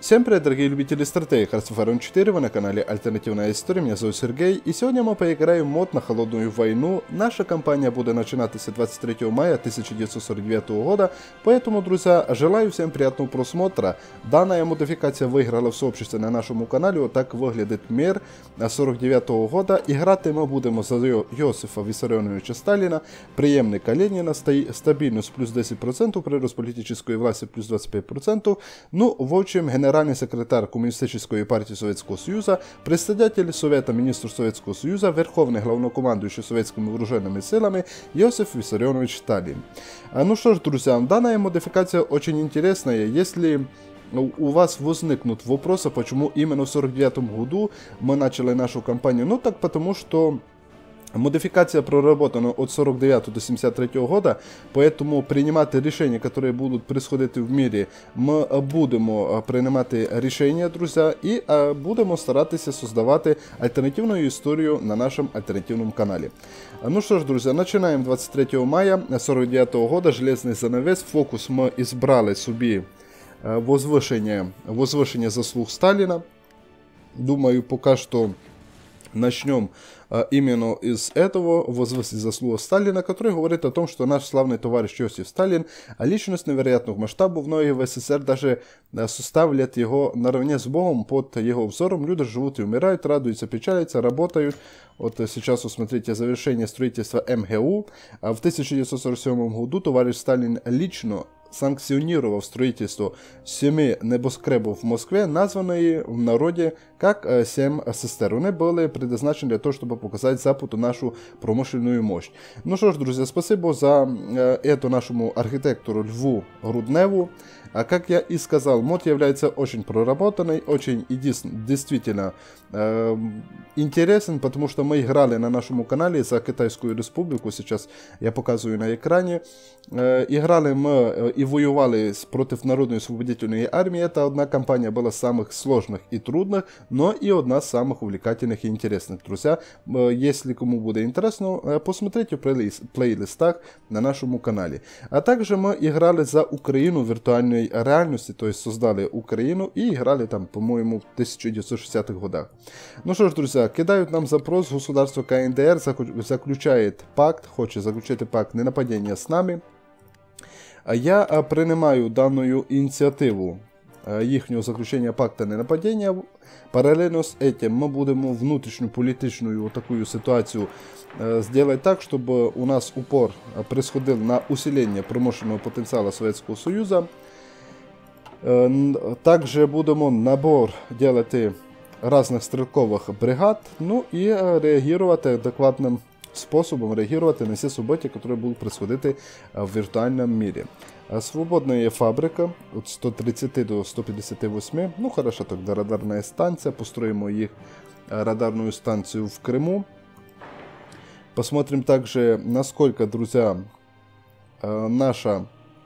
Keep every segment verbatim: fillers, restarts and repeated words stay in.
Всем привет, дорогие любители стратегии, Hearts of Iron четыре, вы на канале Альтернативная История, меня зовут Сергей, и сегодня мы поиграем в мод на холодную войну. Наша кампания будет начинаться двадцать третьего мая тысяча девятьсот сорок девятого года, поэтому, друзья, желаю всем приятного просмотра. Данная модификация выиграла в сообществе на нашем канале, вот так выглядит мир сорок девятого года. Играти мы будем за Йосифа Виссарионовича Сталина, преемника Ленина, стабильность плюс десять процентов, прирост политической власти плюс двадцать пять процентов, ну, в общем, генеральный секретарь Коммунистической партии Советского Союза, председатель Совета министров Советского Союза, верховный главнокомандующий советскими вооруженными силами Йосиф Виссарионович Сталин. Ну что ж, друзья, данная модификация очень интересная. Если у вас возникнут вопросы, почему именно в сорок девятом году мы начали нашу кампанию, ну так потому что модификация проработана от сорок девятого до семьдесят третьего года, поэтому принимать решения, которые будут происходить в мире, мы будем принимать решения, друзья, и будем стараться создавать альтернативную историю на нашем альтернативном канале. Ну что ж, друзья, начинаем двадцать третьего мая сорок девятого года, железный занавес, фокус мы избрали себе возвышение, возвышение заслуг Сталина. Думаю, пока что начнем а, именно из этого, возвысить заслугу Сталина, который говорит о том, что наш славный товарищ Йосиф Сталин, а личность невероятных масштабов, многие в СССР даже а, составляют его наравне с Богом под его взором. Люди живут и умирают, радуются, печалятся, работают. Вот сейчас усмотрите завершение строительства эм гэ у. А в тысяча девятьсот сорок седьмом году товарищ Сталин лично санкционировав строительство семи небоскребов в Москве, названные в народе как семь сестер. Они были предназначены для того, чтобы показать Западу нашу промышленную мощь. Ну что ж, друзья, спасибо за это нашему архитектору Льву Грудневу. А как я и сказал, мод является очень проработанный, очень и действительно э, интересен, потому что мы играли на нашем канале за Китайскую республику, сейчас я показываю на экране. Э, играли мы и воевали против Народной освободительной армии. Это одна кампания была самых сложных и трудных, но и одна из самых увлекательных и интересных. Друзья, э, если кому будет интересно, э, посмотрите в плейлист, плейлистах на нашем канале. А также мы играли за Украину в виртуальной реальности, то есть создали Украину и играли там, по-моему, в тысяча девятьсот шестидесятых годах. Ну что ж, друзья, кидают нам запрос, государство ка эн дэ эр заключает пакт, хочет заключить пакт ненападения с нами. Я принимаю данную инициативу їхнього заключення пакта ненападения. Параллельно с этим мы будем внутреннюю политическую вот такую ситуацию э, сделать так, чтобы у нас упор происходил на усиление промышленного потенциала Советского Союза. Э, также будем набор делать разных стрелковых бригад, ну и реагировать адекватным способом, реагировать на все события, которые будут происходить в виртуальном мире. Свободная фабрика от ста тридцати до ста пятидесяти восьми. Ну хорошо, тогда радарная станция. Построим их радарную станцию в Крыму. Посмотрим также, насколько, друзья, наша,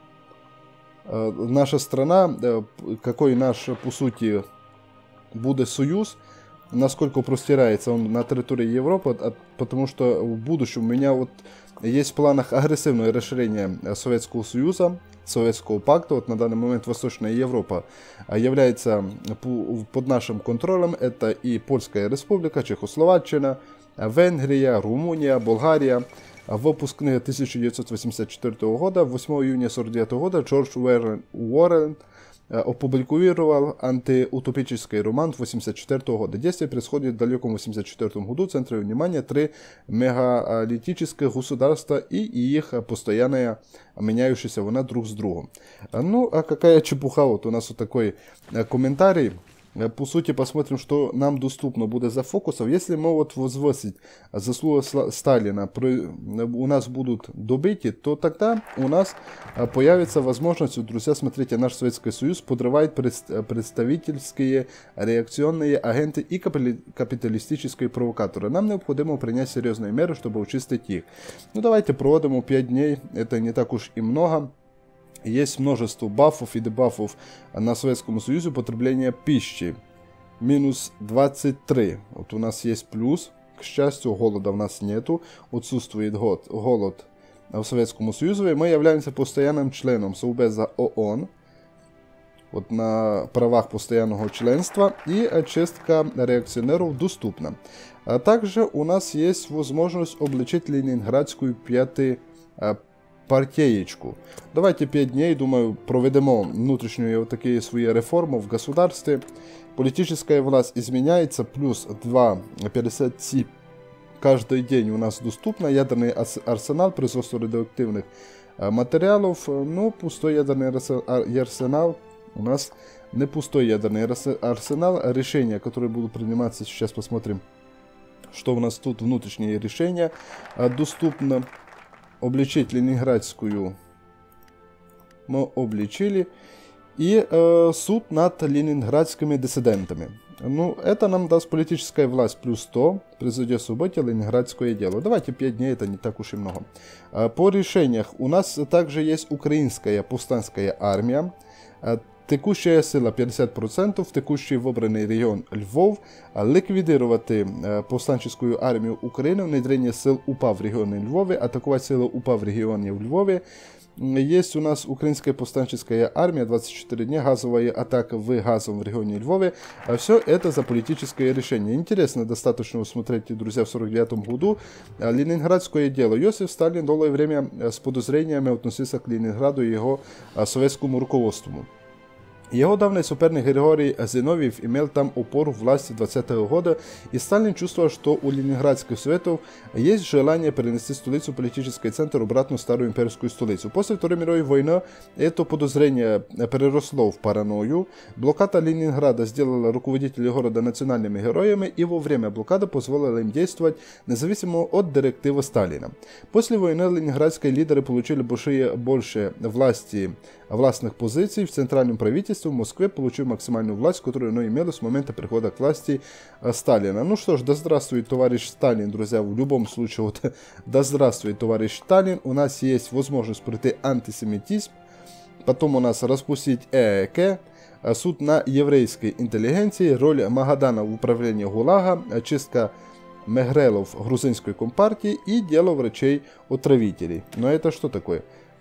наша страна, какой наш, по сути, будет союз, насколько простирается он на территории Европы, потому что в будущем у меня вот есть в планах агрессивное расширение Советского Союза, Советского пакта. Вот на данный момент Восточная Европа является под нашим контролем. Это и Польская Республика, Чехословакия, Венгрия, Румыния, Болгария. В выпускных тысяча девятьсот восемьдесят четвёртого года, восьмого июня сорок девятого года, Джордж Уоррен опубликовал антиутопический роман восемьдесят четвёртого года. Действие происходит в далеком восемьдесят четвёртом году. В центре внимания три мегалитических государства и их постоянная меняющаяся война друг с другом. Ну, а какая чепуха, вот у нас вот такой комментарий. По сути, посмотрим, что нам доступно будет за фокусов. Если мы вот возвысить заслугу Сталина, у нас будут добиты, то тогда у нас появится возможность, друзья, смотрите, наш Советский Союз подрывает представительские реакционные агенты и капиталистические провокаторы. Нам необходимо принять серьезные меры, чтобы очистить их. Ну, давайте проводим пять дней, это не так уж и много. Есть множество бафов и дебафов на Советском Союзе потребления пищи. Минус двадцать три. Вот у нас есть плюс. К счастью, голода у нас нету. Отсутствует голод в Советском Союзе. Мы являемся постоянным членом Совбеза ООН. вот на правах постоянного членства, и чистка реакционеров доступна. А также у нас есть возможность обличить Ленинградскую пятипартеечку. Давайте пять дней, думаю, проведемо внутреннюю вот такие свои реформы в государстве. Политическая власть изменяется, плюс два пятьдесят каждый день у нас доступно, ядерный арсенал, производство радиоактивных материалов, ну, пустой ядерный арсенал, у нас не пустой ядерный арсенал, решения, которые будут приниматься, сейчас посмотрим, что у нас тут, внутренние решения, доступно. Обличить Ленинградскую мы обличили, и э, суд над ленинградскими диссидентами. Ну, это нам даст политическая власть плюс сто, произойдет в субботе Ленинградское дело. Давайте пять дней, это не так уж и много. По решениях у нас также есть украинская повстанская армия. Текущая сила пятьдесят процентов, текущий выбранный регион Львов, ликвидировать повстанческую армию Украины, внедрение сил УПА в регионе Львове, атаковать силы УПА в регионе в Львове. Есть у нас украинская повстанческая армия, двадцать четыре дня, газовая атака в газовом регионе Львове. Все это за политическое решение. Интересно достаточно смотреть, друзья, в сорок девятом году Ленинградское дело. Иосиф Сталин долгое время с подозрениями относился к Ленинграду и его советскому руководству. Его давний соперник Григорий Зиновьев имел там опору власти двадцатого года, и Сталин чувствовал, что у Ленинградских советов есть желание перенести столицу, политический центр, обратно в старую имперскую столицу. После Второй мировой войны это подозрение переросло в паранойю. Блокада Ленинграда сделала руководителей города национальными героями, и во время блокады позволила им действовать независимо от директивы Сталина. После войны ленинградские лидеры получили большие, больше власти, властных позиций в центральном правительстве. В Москве, получив максимальную власть, которую оно имело с момента прихода к власти Сталина. Ну что ж, да здравствует товарищ Сталин, друзья, в любом случае, вот, да здравствует товарищ Сталин. У нас есть возможность пройти антисемитизм, потом у нас распустить ЭЭК, суд на еврейской интеллигенции, роль Магадана в управлении ГУЛАГа, чистка Мегрелов грузинской компартии и дело врачей-отравителей. Но это что такое?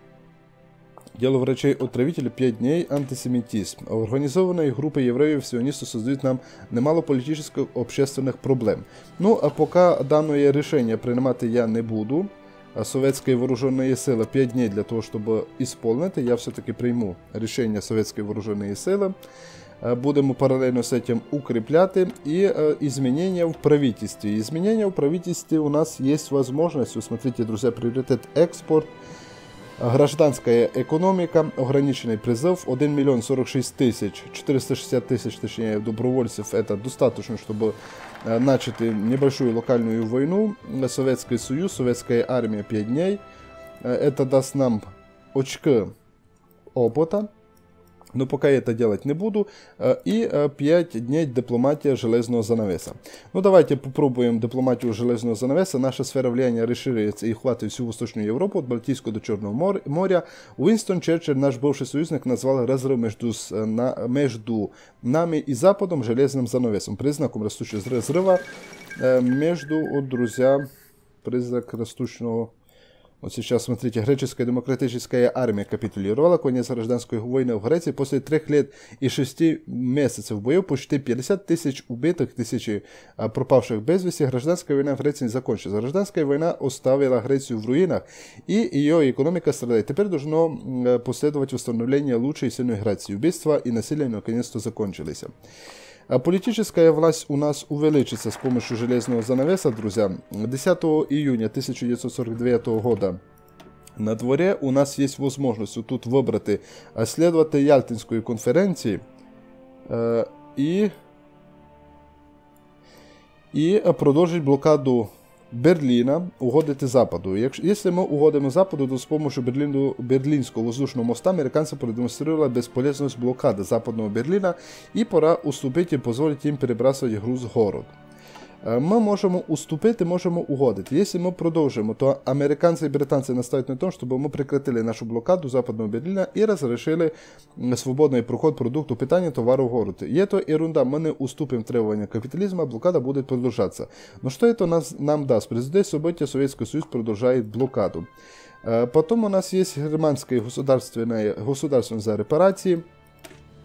Дело врачей-отравителей пять дней, антисемитизм. Организованные группы евреев-сионистов создают нам немало политических общественных проблем. Ну, а пока данное решение принимать я не буду, советские вооруженные силы пять дней для того, чтобы исполнить, я все-таки приму решение советские вооруженные силы. Будем параллельно с этим укреплять и изменения в правительстве. Изменения в правительстве у нас есть возможность, вы смотрите, друзья, приоритет экспорт, гражданская экономика, ограниченный призыв, один миллион сорок шесть тысяч, четыреста шестьдесят тысяч, точнее, добровольцев, это достаточно, чтобы начать небольшую локальную войну. Советский Союз, советская армия пять дней, это даст нам очки опыта, но пока я это делать не буду. И пять дней дипломатия железного занавеса. Ну давайте попробуем дипломатию железного занавеса. Наша сфера влияния расширяется и охватывает всю Восточную Европу, от Балтийского до Черного моря. Уинстон Черчилль, наш бывший союзник, назвал разрыв между, на, между нами и Западом железным занавесом. Признаком растущего разрыва между, вот, друзья, признак растущего. Вот сейчас, смотрите, греческая демократическая армия капитулировала, конец гражданской войны в Греции. После трех лет и шести месяцев боев, почти пятьдесят тысяч убитых, тысячи пропавших без вести, гражданская война в Греции не закончилась. Гражданская война оставила Грецию в руинах, и ее экономика страдает. Теперь должно последовать восстановление лучшей и сильной Греции. Убийства и насилие наконец-то закончились. Политическая власть у нас увеличится с помощью железного занавеса, друзья. десятого июня тысяча девятьсот сорок девятого года на дворе у нас есть возможность вот тут выбрать следовать Ялтинской конференции э, и, и продолжить блокаду Берліна, угодити Западу. Якщо ми угодимо Западу, то з допомогою Берліну, Берлінського воздушного моста американці продемонстрували безполезність блокади Западного Берліна і пора уступити і дозволити їм перебрасувати груз в город. Ми можемо уступити, можемо угодити. Якщо ми продовжимо, то американці і британці настають на тому, щоб ми прекратили нашу блокаду Западного Берліна і розрішили свободний проход продукту, питання, товару в город. І це ерунда, ми не уступимо требування капіталізму, а блокада буде продовжатися. Но що це нас, нам дасть? Президент события Советский Союз продовжує блокаду. Потом у нас есть германские государственные, государственные за репарации.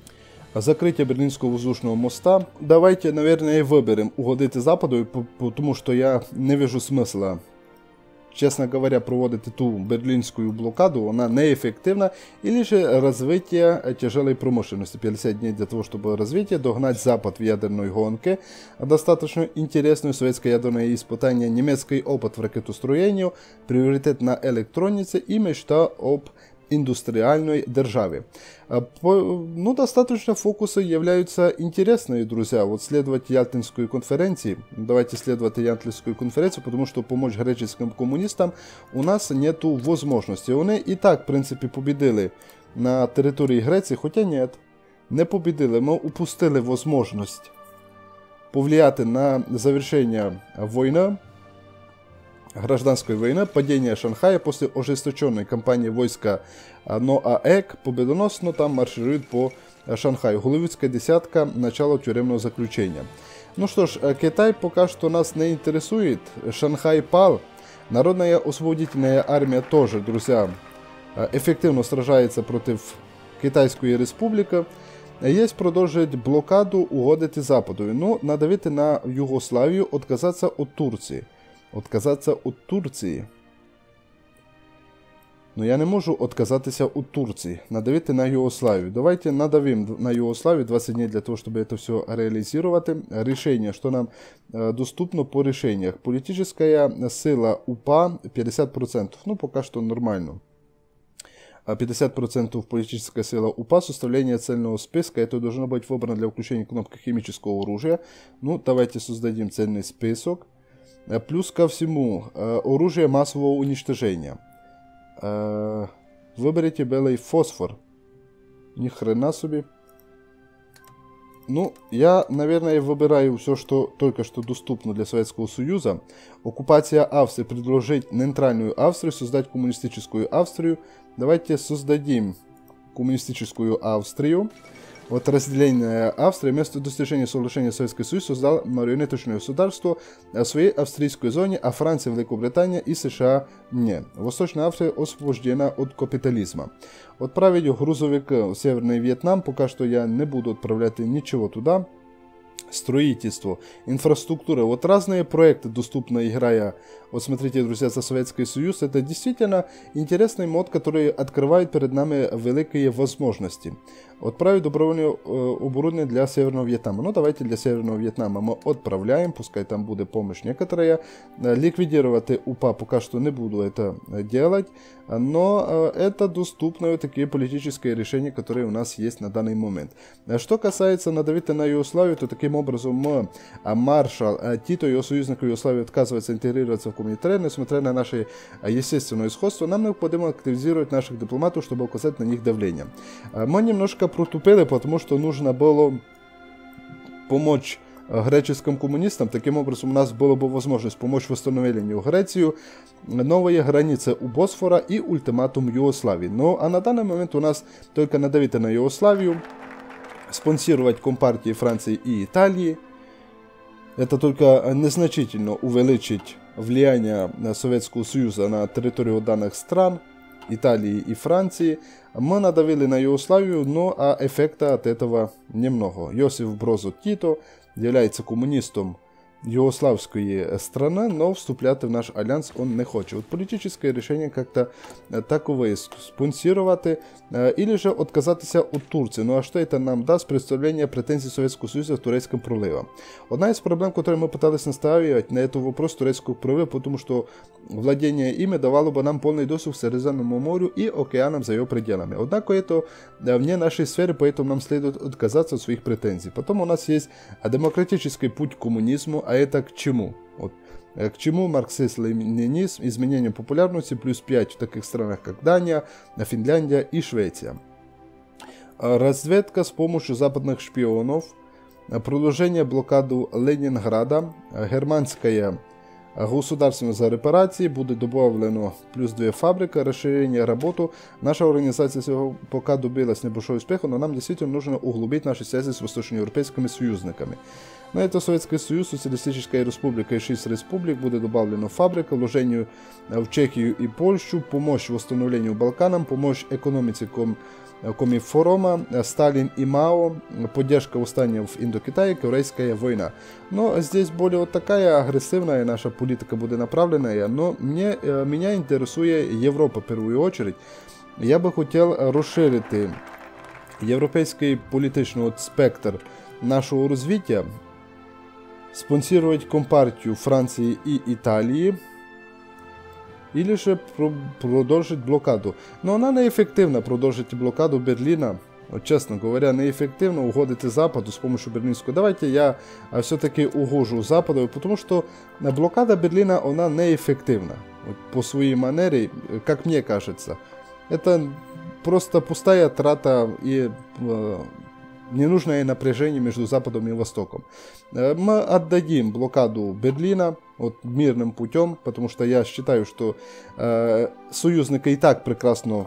закриття Берлінського воздушного моста. Давайте, наверное, виберемо угодити Западу, тому що я не вижу смисла, честно говоря, проводити ту берлінську блокаду, вона неэффективна, или же развитие тяжелой промышленности. пятьдесят дней для того, чтобы развитие, догнать Запад в ядерной гонке, достаточно интересную советское ядерное испытание, немецкий опыт в ракетостроении, приоритет на электронице и мечта об индустриальной державе. Ну, достаточно фокусы являются интересными, друзья. Вот следовать Ялтинской конференции, давайте следовать Ялтинской конференции, потому что помочь греческим коммунистам у нас нету возможности. Они и так, в принципе, победили на территории Греции, хотя нет, не победили. Мы упустили возможность повлиять на завершение войны, гражданской войны, падение Шанхая после ожесточенной кампании войска НОАЭК победоносно там марширует по Шанхаю. Голливудская десятка, начало тюремного заключения. Ну что ж, Китай пока что нас не интересует. Шанхай пал. Народная освободительная армия тоже, друзья, эффективно сражается против Китайской республики. Есть продолжить блокаду, угодити Западу. Ну, надавити на Югославию, отказаться от Турции. Отказатися від Турції. Ну я не можу отказатися від Турції. Надавити на Югославию. Давайте надавим на Югославию двадцать дней для того, чтобы это все реализировать. Решение, что нам э, доступно по решениях. Политическая сила УПА пятьдесят процентов. Ну пока что нормально. пятьдесят процентов политическая сила УПА, составление цельного списка. Это должно быть выбрано для включения кнопки химического оружия. Ну давайте создадим цельный список. Плюс ко всему, оружие массового уничтожения. Выберите белый фосфор. Ни хрена себе. Ну, я, наверное, выбираю все, что только что доступно для Советского Союза. Оккупация Австрии. Предложить нейтральную Австрию, создать коммунистическую Австрию. Давайте создадим коммунистическую Австрию. Вот разделение Австрии вместо достижения соглашения Советский Союз создал марионеточное государство в своей австрийской зоне, а Франция, Великобритания и США не. Восточная Австрия освобождена от капитализма. Отправить грузовик в Северный Вьетнам, пока что я не буду отправлять ничего туда. Строительство, инфраструктура. Вот разные проекты доступны, играя. Вот смотрите, друзья, за Советский Союз. Это действительно интересный мод, который открывает перед нами великие возможности. Отправить добровольное э, оборудование для Северного Вьетнама. Ну, давайте для Северного Вьетнама мы отправляем. Пускай там будет помощь некоторая. Ликвидировать УПА пока что не буду это делать. Но э, это доступные такие политические решения, которые у нас есть на данный момент. Что касается надавить на Югославию, то таким образом мы, маршал Тито и его союзники Югославии отказываются интегрироваться в коммунитарию, несмотря на наше естественное сходство. Нам необходимо активизировать наших дипломатов, чтобы оказать на них давление. Мы немножко протупили, потому что нужно было помочь греческим коммунистам. Таким образом, у нас была бы возможность помочь в восстановлении Грецию, новые границы у Босфора и ультиматум Югославии. Ну, а на данный момент у нас только надавить на Югославию, спонсировать компартии Франции и Италии. Это только незначительно увеличить влияние Советского Союза на территорию данных стран, Италии и Франции. Мы надавили на Югославию, но а эффекта от этого немного. Йосиф Брозо Тито является коммунистом югославской страны, но вступлять в наш альянс он не хочет. Вот политическое решение как-то таковое спонсировать или же отказаться от Турции. Ну а что это нам даст? Представление претензий Советского Союза в турецком проливе. Одна из проблем, которые мы пытались наставить на этот вопрос турецкого пролива, потому что владение ими давало бы нам полный доступ к Средиземному морю и океанам за его пределами. Однако это вне нашей сферы, поэтому нам следует отказаться от своих претензий. Потом у нас есть демократический путь к коммунизму. А это к чему? Вот. К чему марксизм, ленинизм, изменение популярности, плюс пять в таких странах, как Дания, Финляндия и Швеция. Разведка с помощью западных шпионов, продолжение блокады Ленинграда, германская государственная за репарации, будет добавлено плюс две фабрики, расширение работы. Наша организация пока добилась небольшого успеха, но нам действительно нужно углубить наши связи с восточноевропейскими союзниками. На это Советский Союз, Социалистическая Республика и шесть республик, будет добавлена фабрика, вложению в Чехию и Польшу, помощь восстановлению Балканам, помощь экономике ком Коминформа, Сталин и Мао, поддержка восстания в Индокитае, Корейская война. Но здесь более вот такая агрессивная наша политика будет направленная, но мне, меня интересует Европа в первую очередь. Я бы хотел расширить европейский політичний спектр нашого розвиття, спонсировать Компартию Франции и Италии, или же продолжить блокаду. Но она неэффективна, продолжить блокаду Берлина. Вот, честно говоря, неэффективно угодить Западу с помощью Берлинского. Давайте я все-таки угожу Западу, потому что блокада Берлина, она неэффективна. Вот, по своей манере, как мне кажется. Это просто пустая трата и э, ненужное напряжение между Западом и Востоком. Мы отдадим блокаду Берлина вот, мирным путем, потому что я считаю, что э, союзники и так прекрасно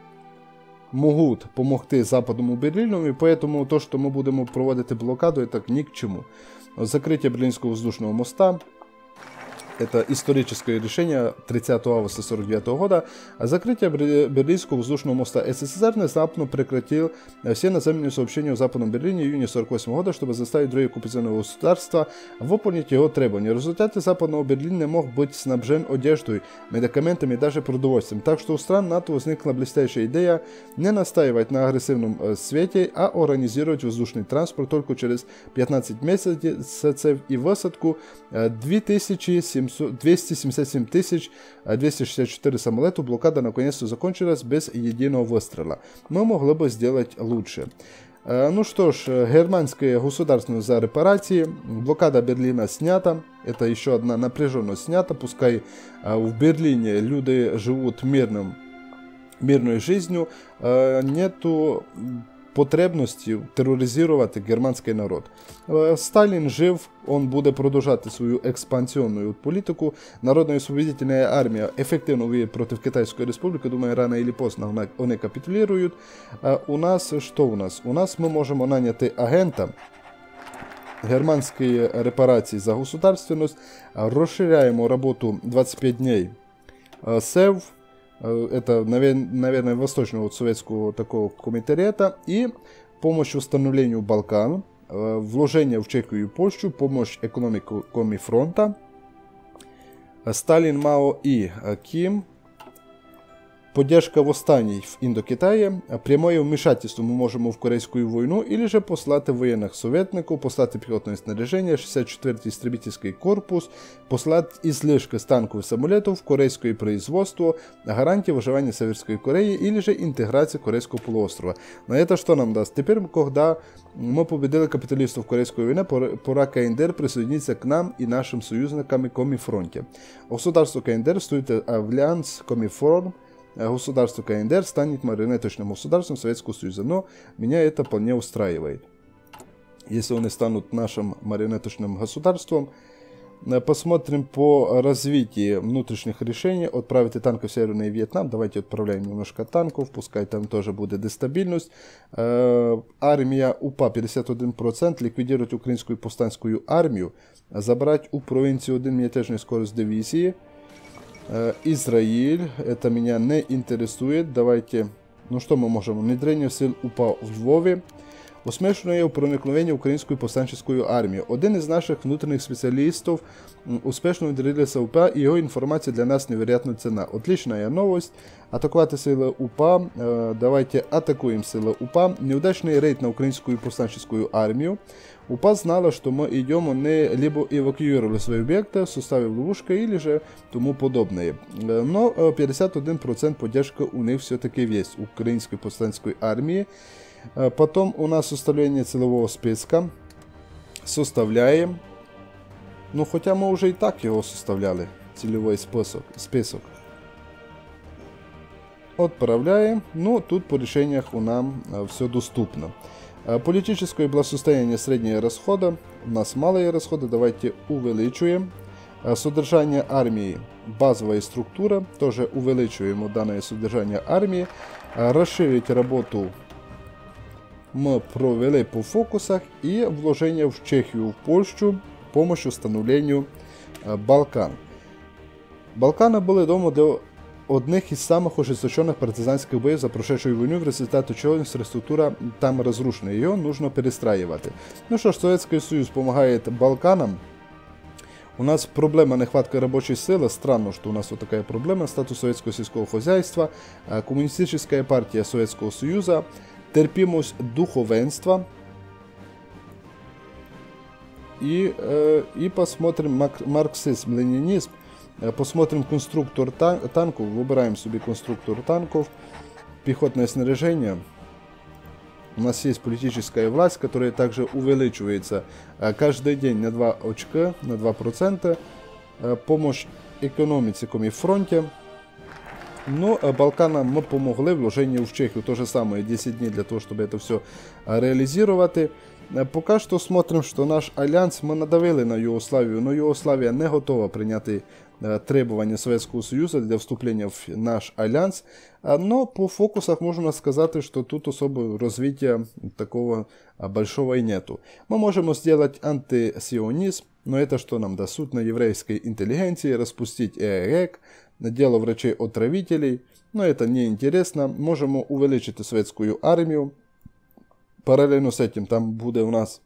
могут помогти Западному Берлину, и поэтому то, что мы будем проводить блокаду, это ни к чему. Закрытие Берлинского воздушного моста. Это историческое решение тридцатого августа сорок девятого года. Закрытие Берлинского воздушного моста. СССР внезапно прекратил все наземные сообщения в Западном Берлине в июне сорок восьмого года, чтобы заставить другие оккупационные государства выполнить его требования. В результате Западного Берлина не мог быть снабжен одеждой, медикаментами и даже продовольствием. Так что у стран НАТО возникла блестящая идея не настаивать на агрессивном свете, а организировать воздушный транспорт только через пятнадцать месяцев и высадку две тысячи двести семьдесят семь тысяч двести шестьдесят четыре самолета. Блокада наконец-то закончилась без единого выстрела. Мы могли бы сделать лучше. Ну что ж, германское государство за репарации. Блокада Берлина снята. Это еще одна напряженность снята. Пускай в Берлине люди живут мирным, мирной жизнью. Нету потребності тероризувати германський народ. Сталін жив, він буде продовжувати свою експансіонну політику. Народно-освободительна армія ефективно воює проти Китайської республіки. Думаю, рано или поздно вони капітулюють. У нас, що у нас? У нас ми можемо наняти агента германської репарації за государственность, розширяємо роботу двадцать пять дней СЭВ, это, наверное, восточного вот советского такого комитета, и помощь восстановлению Балкан, вложение в Чехию и Польшу, помощь экономике Коминфронта, Сталин, Мао и Ким, поддержка восстаний в Индокитае, прямое вмешательство мы можем в Корейскую войну, или же послать военных советников, послать пехотное снаряжение, шестьдесят четвёртый истребительский корпус, послать излишки с танков и самолетов в корейское производство, гарантии выживания Северской Кореи, или же интеграции Корейского полуострова. Но это что нам даст? Теперь, когда мы победили капиталистов в Корейской войне, пора КНДР присоединиться к нам и нашим союзникам в Коминфронте. Государство КНДР вступит в альянс Коминформ. Государство КНДР станет марионеточным государством Советского Союза, но меня это вполне устраивает. Если они станут нашим марионеточным государством, посмотрим по развитию внутренних решений. Отправить танки в Северный Вьетнам. Давайте отправляем немножко танков, пускай там тоже будет дестабильность. Армия УПА пятьдесят один процент, ликвидировать украинскую повстанскую армию, забрать у провинции один мятежный скорость дивизии. Израиль, это меня не интересует. Давайте, ну что мы можем? Внедрение сил УПА в Львове. Успешное проникновение в украинскую повстанческую армию. Один из наших внутренних специалистов успешно внедрился в УПА, и его информация для нас невероятно ценна. Отличная новость. Атаковать силы УПА. Давайте атакуем силы УПА. Неудачный рейд на украинскую повстанческую армию. УПА знала, что мы идем, они либо эвакуировали свои объекты, составив ловушку, или же тому подобное. Но пятьдесят один процент поддержка у них все-таки есть, украинской повстанской армии. Потом у нас составление целевого списка. Составляем. Ну, хотя мы уже и так его составляли, целевой список. список. Отправляем. Ну, тут по решениях у нас все доступно. Политическое благосостояние, средние расходы. У нас малые расходы. Давайте увеличиваем. Содержание армии, базовая структура. Тоже увеличиваем данное содержание армии. Расширить работу мы провели по фокусах и вложения в Чехию, в Польшу, помощь установлению Балкан. Балкани були дома до одних із самих ожесточенных партизанских боев за прошедшую войну, в результате чего инфраструктура там разрушена, ее нужно перестраивать. Ну что ж, Советский Союз помогает Балканам. У нас проблема нехватка рабочей силы. Странно, что у нас вот такая проблема. Статус советского сельского хозяйства, коммунистическая партия Советского Союза, терпимость духовенства. И, и посмотрим марксизм, ленинизм. Посмотрим конструктор тан танков. Выбираем себе конструктор танков. Пехотное снаряжение. У нас есть политическая власть, которая также увеличивается каждый день на два очка, на два процента. Помощь экономике и фронте. Но Балканам мы помогли, вложение в Чехию то же самое, десять дней для того, чтобы это все реализировать. Пока что смотрим, что наш альянс, мы надавили на Югославию, но Югославия не готова принять требования Советского Союза для вступления в наш альянс. Но по фокусах можно сказать, что тут особо развития такого большого и нету. Мы можем сделать антисионизм, но это что нам даст? Суд на еврейской интеллигенции, распустить ЭЭК, дело врачей-отравителей, но это не интересно. Можем увеличить советскую армию. Параллельно с этим там будет у нас,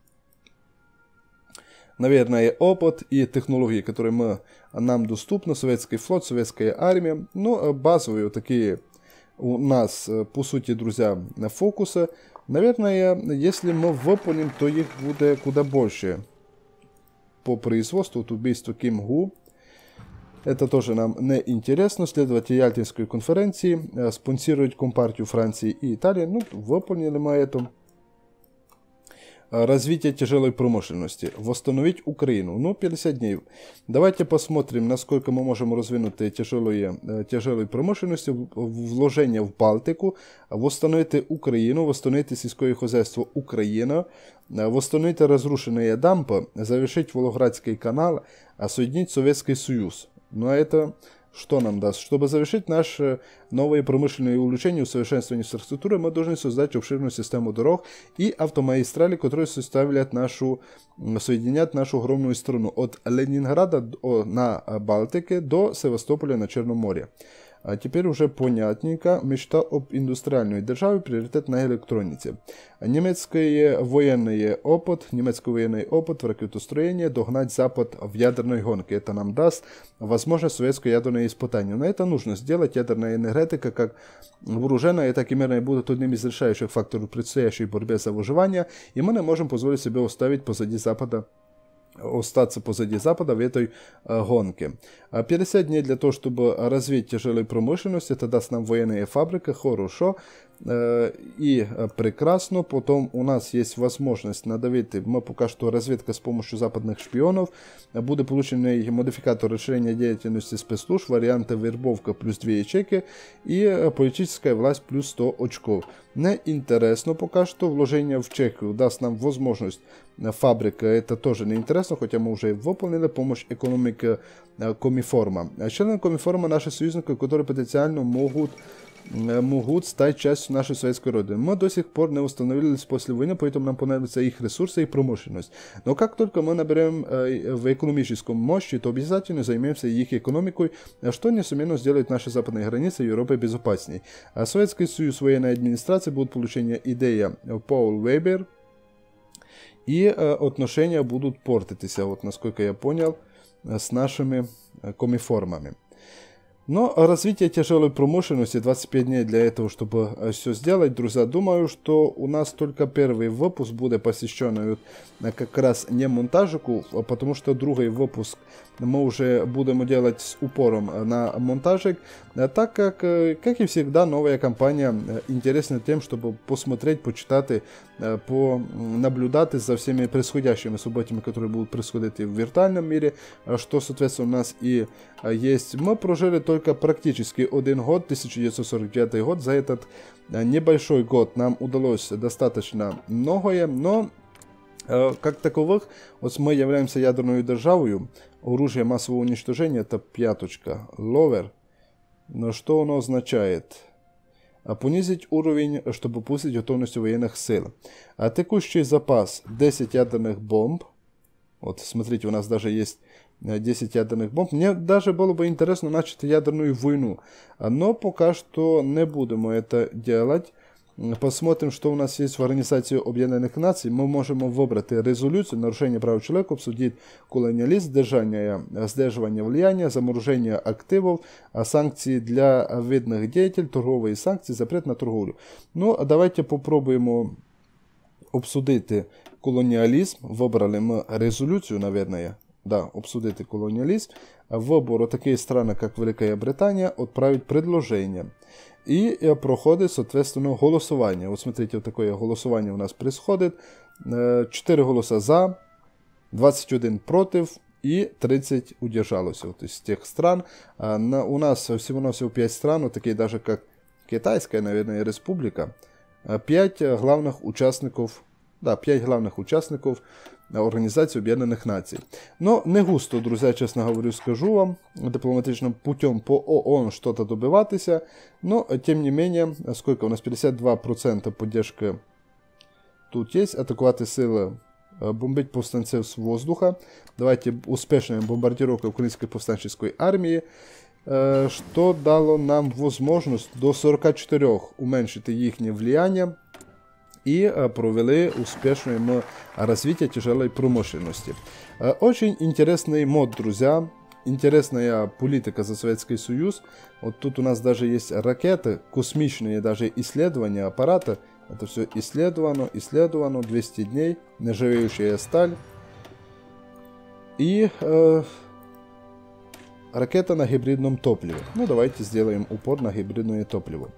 наверное, опыт и технологии, которые мы, нам доступны, советский флот, советская армия. Но базовые вот такие у нас, по сути, друзья, фокусы. Наверное, если мы выполним, то их будет куда больше. По производству, вот убийству Ким Гу. Это тоже нам не интересно. Следовать Ялтинской конференции, спонсировать Компартию Франции и Италии. Ну, выполнили мы это. Развитие тяжелой промышленности. Восстановить Украину. Ну, пятьдесят дней. Давайте посмотрим, насколько мы можем развинуть тяжелые, тяжелой промышленности. Вложения в Балтику. Восстановить Украину. Восстановить сельское хозяйство Украины. Восстановить разрушенные дампы. Завершить Волгоградский канал. Соединить Советский Союз. Но это... Что нам даст? Чтобы завершить наши новые промышленные улучшения и усовершенствование инфраструктуры, мы должны создать обширную систему дорог и автомагистрали, которые составляют нашу, соединят нашу огромную страну от Ленинграда на Балтике до Севастополя на Черном море. А теперь уже понятненько. Мечта об индустриальной державе, приоритет на электронике. Немецкий военный опыт, немецкий военный опыт в ракетостроении, догнать Запад в ядерной гонке. Это нам даст возможность советское ядерное испытание. Но это нужно сделать. Ядерная энергетика, как вооруженная, так и мирная, будет одним из решающих факторов предстоящей борьбе за выживание. И мы не можем позволить себе оставить позади Запада остаться позади Запада в этой э, гонке. пятьдесят дней для того, чтобы развить тяжелую промышленность, это даст нам военные фабрики, хорошо э, и прекрасно. Потом у нас есть возможность надавить, мы пока что разведка с помощью западных шпионов, будет полученный модификатор расширения деятельности спецслужб, варианты вербовка плюс две ячейки и политическая власть плюс сто очков. Не интересно пока что. Вложение в Чехию даст нам возможность фабрика, это тоже не интересно, хотя мы уже выполнили помощь экономике Комиформа. Члены Комиформа наши союзники, которые потенциально могут могут стать частью нашей советской родины. Мы до сих пор не установились после войны, поэтому нам понадобятся их ресурсы и промышленность. Но как только мы наберем э, в экономическом мощи, то обязательно займемся их экономикой, что несомненно сделает наши западные границы Европы безопасней. А Советский Союз военной администрации будет получение идея Паул Вебер, и э, отношения будут портиться, вот насколько я понял, с нашими э, комиформами. Но развитие тяжелой промышленности, двадцать пять дней для этого, чтобы все сделать, друзья, думаю, что у нас только первый выпуск будет посвящен как раз не монтажику, потому что другой выпуск мы уже будем делать с упором на монтажик, так как, как и всегда, новая компания интересна тем, чтобы посмотреть, почитать, понаблюдать за всеми происходящими событиями, которые будут происходить в виртуальном мире, что, соответственно, у нас и есть. Мы прожили только практически один год, тысяча девятьсот сорок девятый год. За этот небольшой год нам удалось достаточно многое, но э, как таковых, вот мы являемся ядерной державой, оружие массового уничтожения, это пяточка, ловер. Но что оно означает? понизить уровень, чтобы повысить готовность военных сил. А текущий запас десять ядерных бомб. Вот, смотрите, у нас даже есть десять ядерных бомб. Мне даже было бы интересно начать ядерную войну. Но пока что не будем это делать. Посмотрим, что у нас есть в Организации Об'єднаних Націй. Мы можем выбрать резолюцию нарушения прав человека, обсудить колониализм, сдержание, сдерживание влияния, заморожение активов, санкции для видных деятелей, торговые санкции, запрет на торговлю. Ну, давайте попробуем обсудить колониализм. Выбрали мы резолюцию, наверное. Да, обсудить колониализм. Выбор такие страны, как Великая Британия, отправить предложение. И проходит, соответственно, голосование. Вот смотрите, вот такое голосование у нас происходит. четыре голоса за, двадцать один против и тридцать удержалось вот из тех стран. У нас всего-навсего пять стран, вот такие даже как Китайская, наверное, республика. пять главных участников, да, пять главных участников Организации Об'єднаних Наций. Но не густо, друзья, честно говорю, скажу вам, дипломатичным путем по ООН что-то добиваться, но, тем не менее, сколько у нас, пятьдесят два процента поддержки тут есть, атакувати сили, бомбить повстанцев с воздуха, давайте успешная бомбардировка украинской повстанческой армии, что дало нам возможность до сорока чотирьох уменьшить их влияние, и провели успешное развитие тяжелой промышленности. Очень интересный мод, друзья. Интересная политика за Советский Союз. Вот тут у нас даже есть ракеты, космичные даже исследования аппарата. Это все исследовано, исследовано, двести дней, нержавеющая сталь. И э, ракета на гибридном топливе. Ну, давайте сделаем упор на гибридное топливо.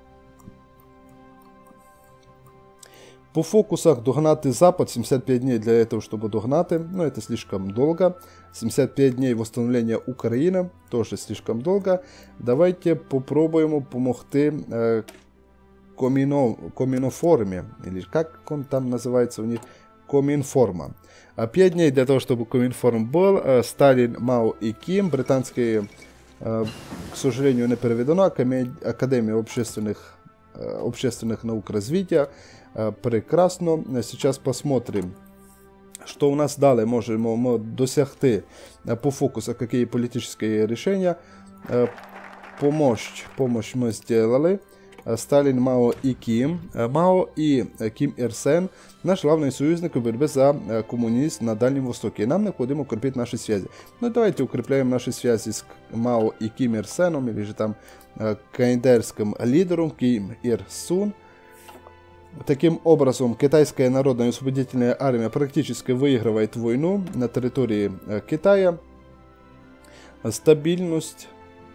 По фокусах догнать Запад, семьдесят пять дней для этого, чтобы догнать, но это слишком долго. семьдесят пять дней восстановления Украины, тоже слишком долго. Давайте попробуем помогти э, комино, коминоформе, или как он там называется у них, Коминформа. пять дней для того, чтобы Коминформ был, э, Сталин, Мао и Ким, британские, э, к сожалению, не переведено, Академия общественных, э, общественных наук развития. Прекрасно. Сейчас посмотрим, что у нас далее можем мы досягти по фокусу, какие политические решения. Помощь, помощь мы сделали. Сталин, Мао и Ким. Мао и Ким Ир Сен, наш главный союзник в борьбе за коммунизм на Дальнем Востоке. И нам необходимо укрепить наши связи. Ну давайте укрепляем наши связи с Мао и Ким Ир Сеном, или же там каиндерским лидером Ким Ир Сун. Таким образом, Китайская народная освободительная армия практически выигрывает войну на территории Китая. Стабильность,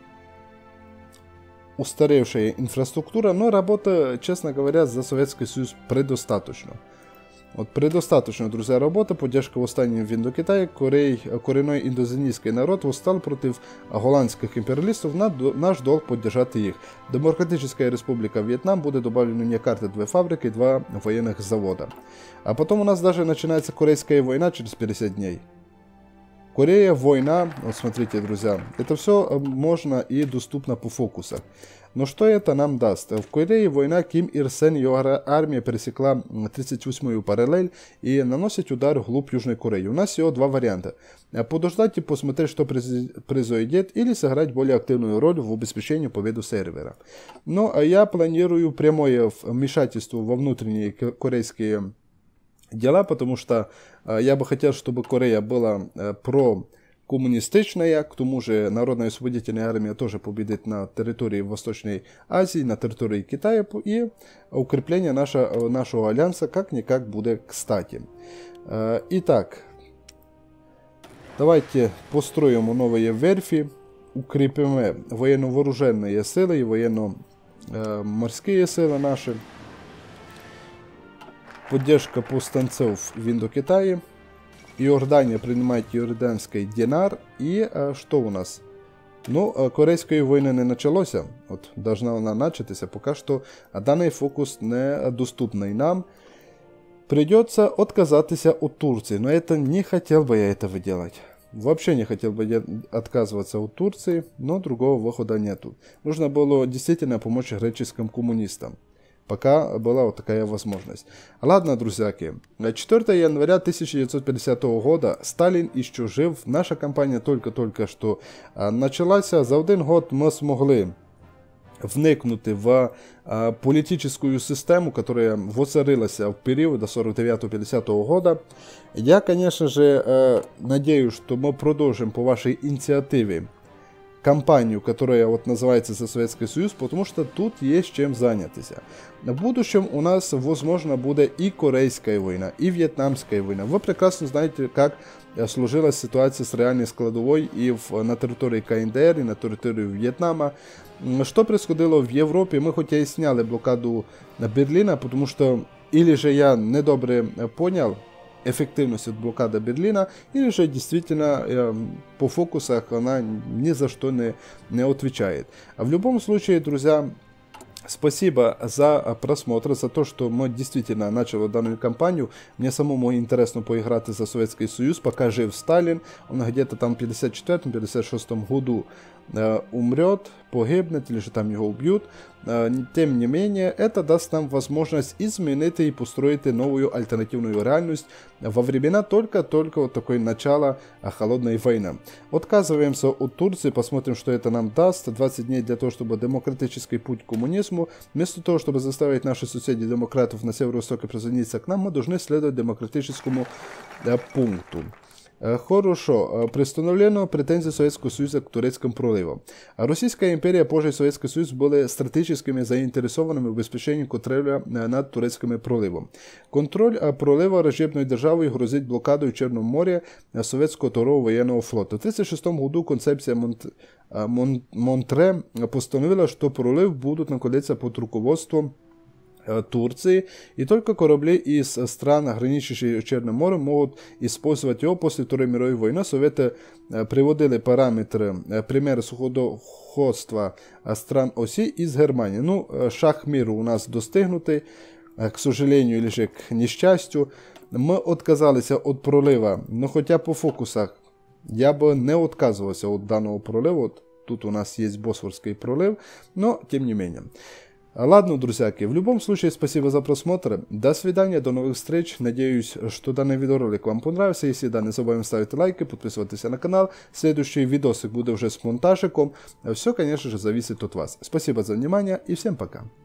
устаревшая инфраструктура, но работа, честно говоря, за Советский Союз предостаточно. Вот предостаточно, друзья, работа, поддержка восстания в Индокитае, Корей, коренной индонезийский народ восстал против голландских империалистов, наш долг поддержать их. Демократическая республика Вьетнам будет добавлено не карты, две фабрики, два военных завода. А потом у нас даже начинается Корейская война через пятьдесят дней. Корея, война, вот смотрите, друзья, это все можно и доступно по фокусах. Но что это нам даст? В Корее война, Ким Ир Сен, его армия пересекла тридцать восьмую параллель и наносит удар вглубь Южной Кореи. У нас всего два варианта. Подождать и посмотреть, что произойдет, или сыграть более активную роль в обеспечении победы сервера. Но я планирую прямое вмешательство во внутренние корейские дела, потому что я бы хотел, чтобы Корея была про коммунистичная, к тому же Народная освободительная армия тоже победит на территории Восточной Азии, на территории Китая, и укрепление нашего, нашего альянса как-никак будет кстати. Итак, давайте построим новые верфи, укрепим военно-вооруженные силы и военно-морские силы наши. Поддержка повстанцев в Индокитае. Иордания принимает иорданский динар. И а, что у нас? Ну, Корейской войны не началось. Вот, должна она начаться. Пока что данный фокус недоступный нам. Придется отказаться от Турции. Но это не хотел бы я этого делать. вообще не хотел бы отказываться от Турции, но другого выхода нету. Нужно было действительно помочь греческим коммунистам, пока была вот такая возможность. Ладно, друзьяки, четвёртого января тысяча девятьсот пятидесятого года Сталин еще жив, наша кампанія только-только що началася. За один год ми змогли вникнути в а, политическую систему, которая воцарилась в период до сорок девятого пятидесятого года. Я, конечно же, э, надеюсь, что мы продолжим по вашей инициативе кампанию, которая вот называется «За Советский Союз», потому что тут есть чем заняться. В будущем у нас, возможно, будет и Корейская война, и Вьетнамская война. Вы прекрасно знаете, как сложилась ситуация с реальной складовой и в, на территории ка ен дэ ер, и на территории Вьетнама. Что происходило в Европе? Мы хотя и сняли блокаду Берлина, потому что или же я недобре понял эффективность от блокады Берлина, или же действительно э, по фокусах она ни за что не, не отвечает. А в любом случае, друзья, спасибо за просмотр, за то, что мы действительно начали данную кампанию. Мне самому интересно поиграть за Советский Союз, пока жив Сталин. Он где-то там в пятьдесят четвёртом — пятьдесят шестом году э, умрет, погибнет, или же там его убьют. Э, тем не менее, это даст нам возможность изменить и построить новую альтернативную реальность во времена только-только вот такое начало холодной войны. Отказываемся от Турции, посмотрим, что это нам даст. двадцать дней для того, чтобы демократический путь к коммунизму. Вместо того, чтобы заставить наших соседей демократов на северо-востоке присоединиться к нам, мы должны следовать демократическому э, пункту. Хорошо, пристановлено претензии Советского Союза к турецким проливам. Российская империя, позже Советский Союз были стратегическими заинтересованными в обеспечении контроля над турецкими проливом. Контроль пролива враждебной державой грозит блокадой в Черном море советского второго военного флота. В тысяча девятьсот тридцать шестом году концепция Монт... Мон... Монтре постановила, что пролив будут находиться под руководством Турции, и только корабли из стран, граничащих с Черным морем, могут использовать его. После Второй мировой войны Советы приводили параметры примеры судоходства стран оси из Германии. Ну, шаг миру у нас достигнутый, к сожалению, или же к несчастью. Мы отказались от пролива, но хотя по фокусах я бы не отказывался от данного пролива. Вот тут у нас есть Босфорский пролив, но тем не менее. Ладно, друзьяки, в любом случае, спасибо за просмотр, до свидания, до новых встреч, надеюсь, что данный видеоролик вам понравился, если да, не забываем ставить лайки, подписываться на канал, следующий видосик будет уже с монтажиком, все, конечно же, зависит от вас. Спасибо за внимание и всем пока.